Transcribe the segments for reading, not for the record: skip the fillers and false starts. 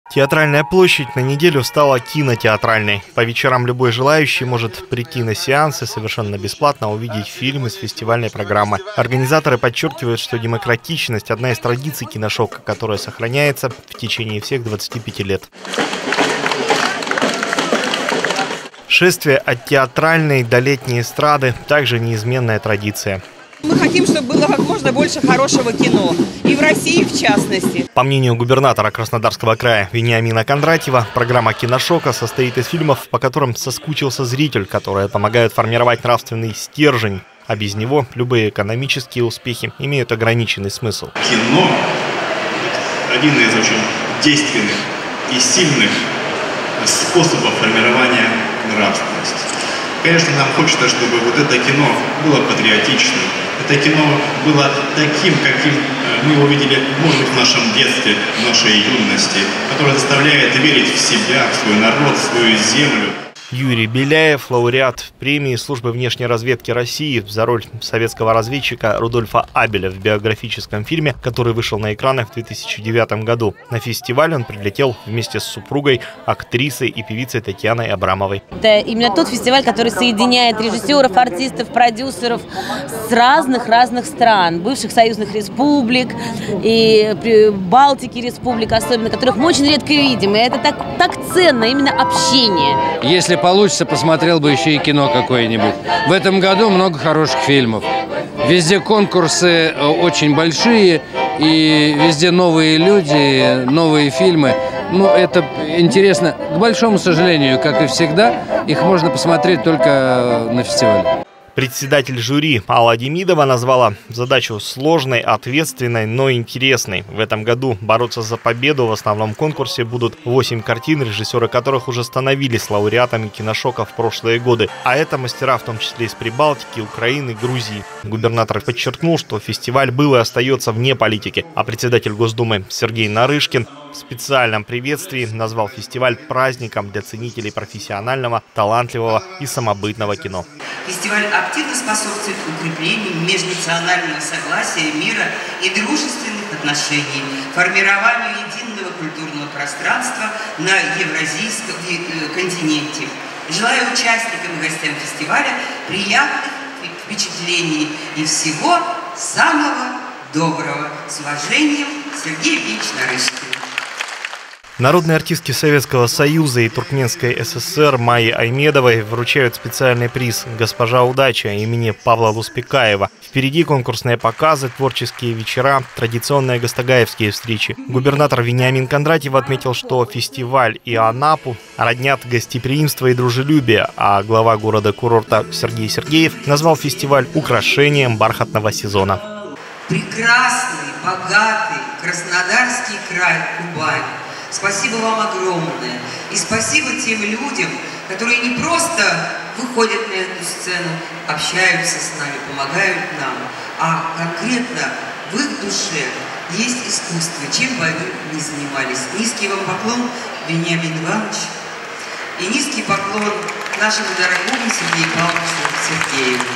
Театральная площадь на неделю стала кинотеатральной. По вечерам любой желающий может прийти на сеансы совершенно бесплатно, увидеть фильмы с фестивальной программы. Организаторы подчеркивают, что демократичность – одна из традиций киношока, которая сохраняется в течение всех 25 лет. Шествие от театральной до летней эстрады – также неизменная традиция. Мы хотим, чтобы было как можно больше хорошего кино. И в России, в частности. По мнению губернатора Краснодарского края Вениамина Кондратьева, программа киношока состоит из фильмов, по которым соскучился зритель, которые помогают формировать нравственный стержень. А без него любые экономические успехи имеют ограниченный смысл. Кино – один из очень действенных и сильных способов формирования нравственности. Конечно, нам хочется, чтобы вот это кино было патриотичным. Это кино было таким, каким мы его видели, может быть, в нашем детстве, в нашей юности, которое заставляет верить в себя, в свой народ, в свою землю. Юрий Беляев, лауреат премии Службы внешней разведки России за роль советского разведчика Рудольфа Абеля в биографическом фильме, который вышел на экраны в 2009 году. На фестиваль он прилетел вместе с супругой, актрисой и певицей Татьяной Абрамовой. Это именно тот фестиваль, который соединяет режиссеров, артистов, продюсеров с разных стран, бывших союзных республик и Балтики республик особенно, которых мы очень редко видим. И это так ценно, именно общение. Если получится, посмотрел бы еще и кино какое-нибудь. В этом году много хороших фильмов. Везде конкурсы очень большие, и везде новые люди, новые фильмы. Ну, это интересно. К большому сожалению, как и всегда, их можно посмотреть только на фестивале. Председатель жюри Алла Демидова назвала задачу сложной, ответственной, но интересной. В этом году бороться за победу в основном конкурсе будут 8 картин, режиссеры которых уже становились лауреатами киношока в прошлые годы. А это мастера в том числе из Прибалтики, Украины, Грузии. Губернатор подчеркнул, что фестиваль был и остается вне политики. А председатель Госдумы Сергей Нарышкин в специальном приветствии назвал фестиваль праздником для ценителей профессионального, талантливого и самобытного кино. Фестиваль активно способствует укреплению межнационального согласия, мира и дружественных отношений, формированию единого культурного пространства на евразийском континенте. Желаю участникам и гостям фестиваля приятных впечатлений и всего самого доброго. С уважением, Сергей Ильич Нарышкин. Народные артистки Советского Союза и Туркменской ССР Майе Аймедовой вручают специальный приз «Госпожа Удача» имени Павла Луспекаева. Впереди конкурсные показы, творческие вечера, традиционные гастагаевские встречи. Губернатор Вениамин Кондратьев отметил, что фестиваль и Анапу роднят гостеприимство и дружелюбие, а глава города-курорта Сергей Сергеев назвал фестиваль украшением бархатного сезона. Прекрасный, богатый Краснодарский край, Кубань. Спасибо вам огромное. И спасибо тем людям, которые не просто выходят на эту сцену, общаются с нами, помогают нам, а конкретно в их душе есть искусство, чем бы они ни занимались. Низкий вам поклон, Вениамин Иванович, и низкий поклон нашему дорогому Сергею Павловичу Сергееву.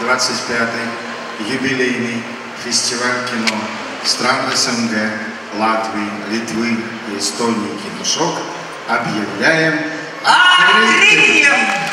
25-й юбилейный фестиваль кино стран СНГ, Латвии, Литвы и Эстонии «Киношок» объявляем открытием.